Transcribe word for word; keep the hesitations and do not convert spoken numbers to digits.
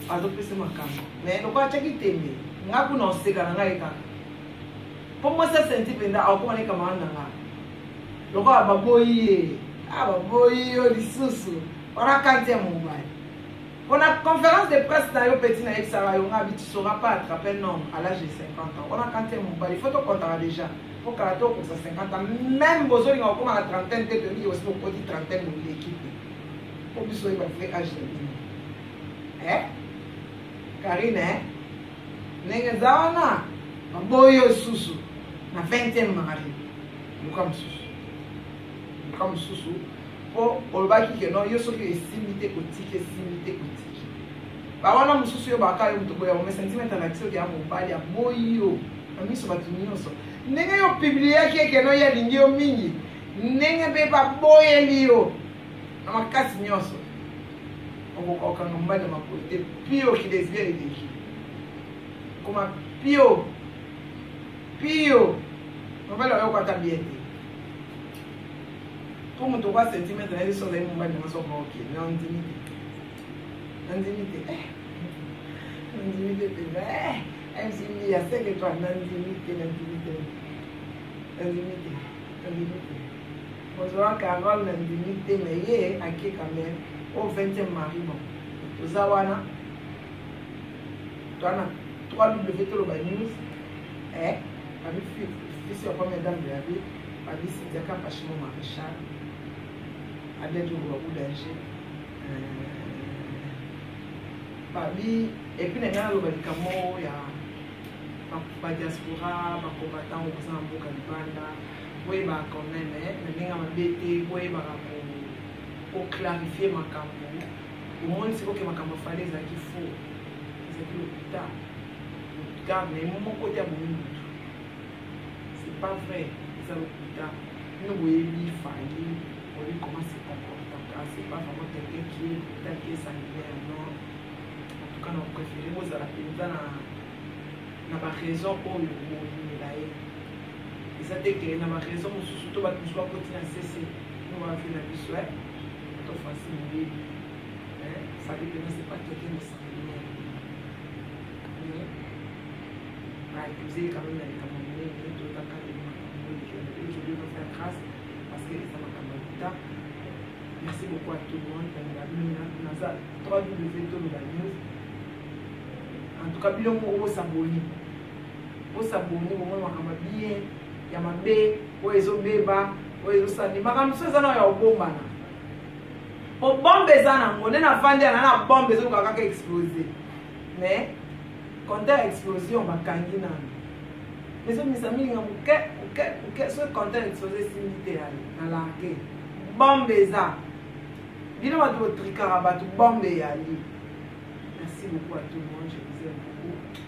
azopesa makambo mais lokola tiaki tembe nga kuna oseka na ngai kaka po mwasi asenti mpenza akoma ne kamana na nga lokola baboyi ye baboyi yo lisusu wana kanti ya mobali mpona conférence de presse na yo peti nayebisaka yo nga abi tu sauras pas attraper un homme à l'âge de cinquante ans wana kanti ya mobali il faut tokontaka déjà po kala tokosa cinquante ans même bozolinga kokoma na trentaine te tolingi osi okoti trentaine moleki te po biso oyeba vrai âge ya bino Karine ndenge eza wana baboyi yo susu na vingtième mari luka mosusu luka mosusu po olobaki ke no yo soki esimbi te kotiki esimbi te kotiki bawana mosusu yo baka yo moto boya ome sentimental na biso ya mobali aboyi yo na miso bato nyonso ndenge yo publiaki eke no ye alingi yo mingi ndenge mpe baboyeli yo na makasi nyonso okokanga mobali na makolo te pio kilesbienne eleki koma pio pio mobali oyokwata bien te po moto kwa sentimental na ye so ozali mobali nango soka oke me ondimi te nandimi te nandimi te mpenza mcmi ya seke twa nandimi te nandimi te nandimi te nandimi te ozwaka anwal nandimi te me ye ake quand même au vingtième mari bon toza wana toana trois w toloba news eh babi fils ya première dame de la vie babi Sidiaka Pachimo Maréchal adèle yo ba boulanger babi et puis nanga loba likamo ya ba diaspora ba combattant au sein mboka libanda boye ba quand même eh ndinga mabete boye ba pour clarifier ma campo au moins c'est que ma campo fallait ça qu'il faut c'est que l'hôpital l'hôpital mais mon côté à mon c'est pas vrai c'est l'hôpital nous voyons lui faillir on lui comment se comporter c'est pas vraiment quelqu'un qui est peut-être qui est sanguinaire non en tout cas on préfère vous à la paysanne n'a pas raison pour le mourir là et ça dès que n'a pas raison surtout va tout soit continuer à cesser nous va faire la vie facile, ça dépend, c'est pas quelqu'un de sanguinaire. Accuser quand même les Camerounais, tout à fait, je lui faire grâce parce que ça m'a quand. Merci beaucoup à tout le monde. trois W de la news. En tout cas, il y a un s'abonner. Au s'abonner, au moment où on bien, il y a ma bé, où ils ont béba, où ils ont sani. Ma caméra, c'est ça, non, il y a un bon mana. Pour bombe ça on est na vendre na bombe ça ka ka exploser mais quand elle explosion ba kangi na mais ça mi sami nga muke muke muke so quand elle exploser simité na langue bombe ça bino ba to trikara ba to bombe ya li merci beaucoup à tout le monde je vous aime beaucoup